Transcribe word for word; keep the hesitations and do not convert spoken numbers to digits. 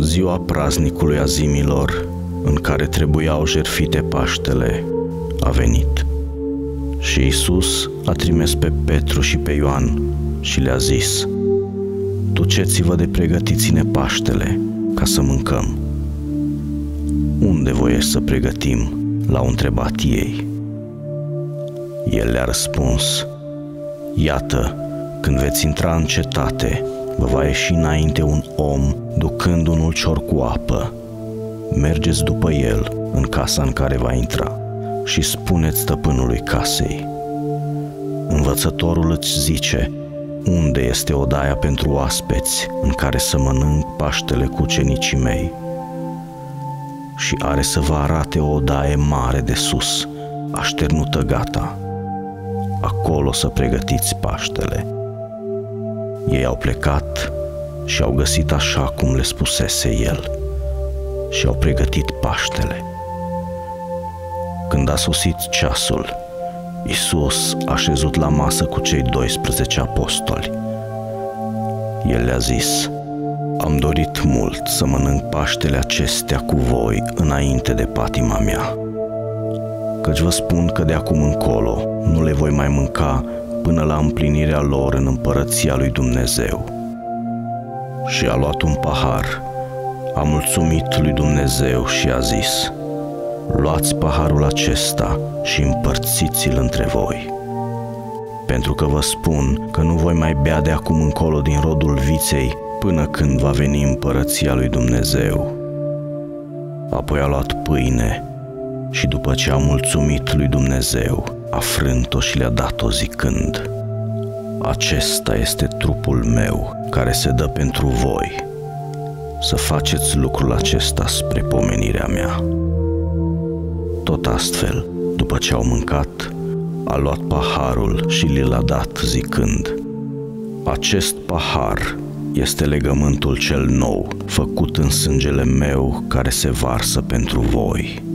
ziua praznicului azimilor, în care trebuiau jertfite Paștele, a venit. Și Iisus a trimis pe Petru și pe Ioan și le-a zis: duceți-vă de pregătiți-ne Paștele, ca să mâncăm. Unde voiești să pregătim? L-au întrebat ei. El le-a răspuns: iată, când veți intra în cetate, vă va ieși înainte un om ducând un ulcior cu apă. Mergeți după el în casa în care va intra și spuneți stăpânului casei: învățătorul îți zice, unde este odaia pentru oaspeți în care să mănânc Paștele cu ucenicii mei? Și are să vă arate o odaie mare de sus, așternută gata. Acolo să pregătiți Paștele. Ei au plecat și au găsit așa cum le spusese el și au pregătit Paștele. Când a sosit ceasul, Iisus a șezut la masă cu cei doisprezece apostoli. El le-a zis: am dorit mult să mănânc Paștele acestea cu voi înainte de patima mea. Căci vă spun că de acum încolo nu le voi mai mânca până la împlinirea lor în împărăția lui Dumnezeu. Și a luat un pahar, a mulțumit lui Dumnezeu și a zis: luați paharul acesta și împărțiți-l între voi. Pentru că vă spun că nu voi mai bea de acum încolo din rodul viței până când va veni împărăția lui Dumnezeu. Apoi a luat pâine și după ce a mulțumit lui Dumnezeu, a frânt-o și le-a dat-o zicând: acesta este trupul meu care se dă pentru voi. Să faceți lucrul acesta spre pomenirea mea. Tot astfel, după ce au mâncat, a luat paharul și li l-a dat zicând: acest pahar este legământul cel nou, făcut în sângele meu care se varsă pentru voi.